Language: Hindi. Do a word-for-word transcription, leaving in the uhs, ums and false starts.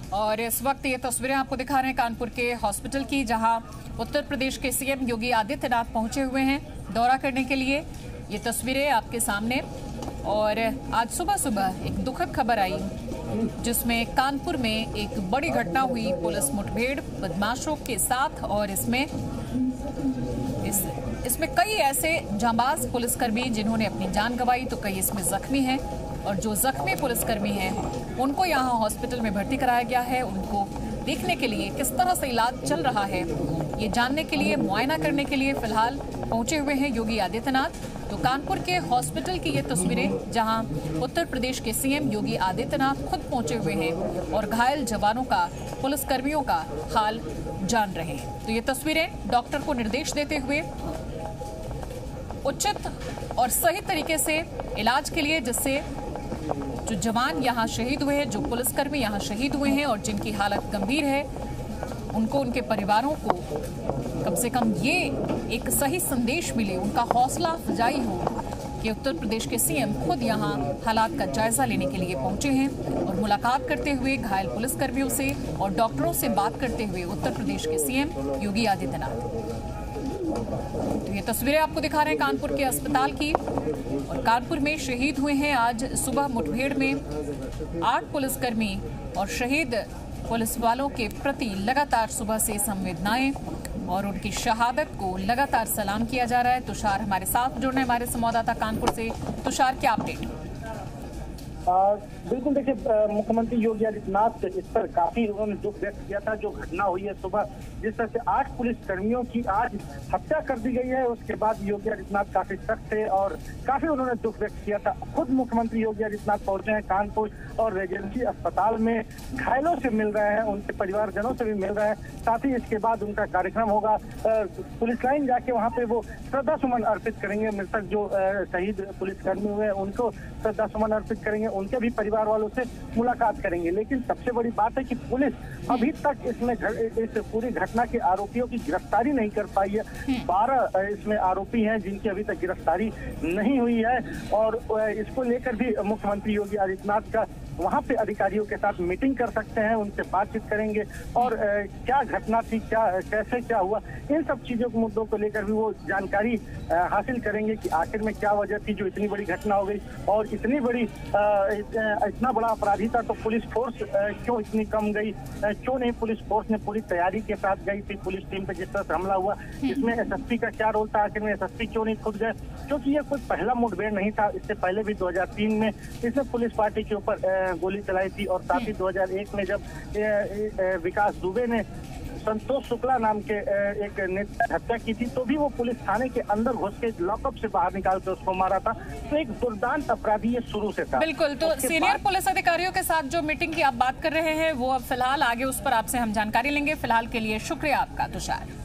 और इस वक्त ये तस्वीरें आपको दिखा रहे हैं कानपुर के हॉस्पिटल की, जहां उत्तर प्रदेश के सीएम योगी आदित्यनाथ पहुंचे हुए हैं दौरा करने के लिए। ये तस्वीरें आपके सामने। और आज सुबह सुबह एक दुखद खबर आई जिसमें कानपुर में एक बड़ी घटना हुई, पुलिस मुठभेड़ बदमाशों के साथ। और इसमें इस इसमें कई ऐसे जांबाज पुलिसकर्मी जिन्होंने अपनी जान गंवाई, तो कई इसमें जख्मी हैं। और जो जख्मी पुलिसकर्मी हैं उनको यहाँ हॉस्पिटल में भर्ती कराया गया है। उनको देखने के लिए किस तरह से इलाज चल रहा है, ये जानने के लिए, मुआयना करने के लिए फिलहाल पहुंचे हुए हैं योगी आदित्यनाथ। तो कानपुर के हॉस्पिटल की ये तस्वीरें, जहां उत्तर प्रदेश के सीएम योगी आदित्यनाथ खुद पहुंचे हुए हैं और घायल जवानों का, पुलिसकर्मियों का हाल जान रहे हैं। तो ये तस्वीरें डॉक्टर को निर्देश देते हुए उचित और सही तरीके से इलाज के लिए, जिससे जो जवान यहाँ शहीद हुए हैं, जो पुलिसकर्मी यहाँ शहीद हुए हैं और जिनकी हालत गंभीर है, उनको, उनके परिवारों को कम से कम ये एक सही संदेश मिले, उनका हौसला अफजाई हो कि उत्तर प्रदेश के सीएम खुद यहाँ हालात का जायजा लेने के लिए पहुंचे हैं। और मुलाकात करते हुए घायल पुलिसकर्मियों से और डॉक्टरों से बात करते हुए उत्तर प्रदेश के सीएम योगी आदित्यनाथ। तो ये तस्वीरें आपको दिखा रहे हैं कानपुर के अस्पताल की। और कानपुर में शहीद हुए हैं आज सुबह मुठभेड़ में आठ पुलिसकर्मी, और शहीद पुलिस वालों के प्रति लगातार सुबह से संवेदनाएं और उनकी शहादत को लगातार सलाम किया जा रहा है। तुषार हमारे साथ जुड़ रहे हैं, हमारे संवाददाता कानपुर से। तुषार, क्या अपडेट? बिल्कुल, देखिए, मुख्यमंत्री योगी आदित्यनाथ इस पर काफी उन्होंने दुख व्यक्त किया था। जो घटना हुई है सुबह, जिस तरह से आठ पुलिस कर्मियों की आज हत्या कर दी गई है, उसके बाद योगी आदित्यनाथ काफी सख्त थे और काफी उन्होंने दुख व्यक्त किया था। खुद मुख्यमंत्री योगी आदित्यनाथ पहुंचे हैं कानपुर और रेजिडेंसी अस्पताल में घायलों से मिल रहे हैं, उनके परिवारजनों से भी मिल रहे हैं। साथ ही इसके बाद उनका कार्यक्रम होगा, पुलिस लाइन जाके वहाँ पे वो श्रद्धा सुमन अर्पित करेंगे। मृतक जो शहीद पुलिसकर्मी हुए हैं उनको श्रद्धा सुमन अर्पित करेंगे, उनके भी परिवार वालों से मुलाकात करेंगे। लेकिन सबसे बड़ी बात है कि पुलिस अभी तक इसमें इस पूरी घटना के आरोपियों की गिरफ्तारी नहीं कर पाई है। बारह इसमें आरोपी हैं जिनकी अभी तक गिरफ्तारी नहीं हुई है। और इसको लेकर भी मुख्यमंत्री योगी आदित्यनाथ का वहाँ पे अधिकारियों के साथ मीटिंग कर सकते हैं, उनसे बातचीत करेंगे और क्या घटना थी, क्या कैसे क्या हुआ, इन सब चीजों के मुद्दों को लेकर भी वो जानकारी हासिल करेंगे कि आखिर में क्या वजह थी जो इतनी बड़ी घटना हो गई। और इतनी बड़ी इतना बड़ा अपराधी था तो पुलिस फोर्स क्यों इतनी कम गई, क्यों नहीं पुलिस फोर्स ने पूरी तैयारी के साथ गई थी पुलिस टीम पे जिस तरह से हमला हुआ, इसमें एसएसपी का क्या रोल था, आखिर में एसएसपी क्यों नहीं खुद गए? क्योंकि ये कोई पहला मुठभेड़ नहीं था, इससे पहले भी दो हजार तीन में इसने पुलिस पार्टी के ऊपर गोली चलाई थी। और साथ ही दो हजार एक में जब विकास दुबे ने संतोष शुक्ला नाम के एक नेता हत्या की थी, तो भी वो पुलिस थाने के अंदर घुस के लॉकअप से बाहर निकाल के उसको मारा था। तो एक दुर्दांत अपराधी ये शुरू से था। बिल्कुल। तो सीनियर पुलिस अधिकारियों के साथ जो मीटिंग की आप बात कर रहे हैं, वो अब फिलहाल आगे उस पर आपसे हम जानकारी लेंगे। फिलहाल के लिए शुक्रिया आपका तुषार।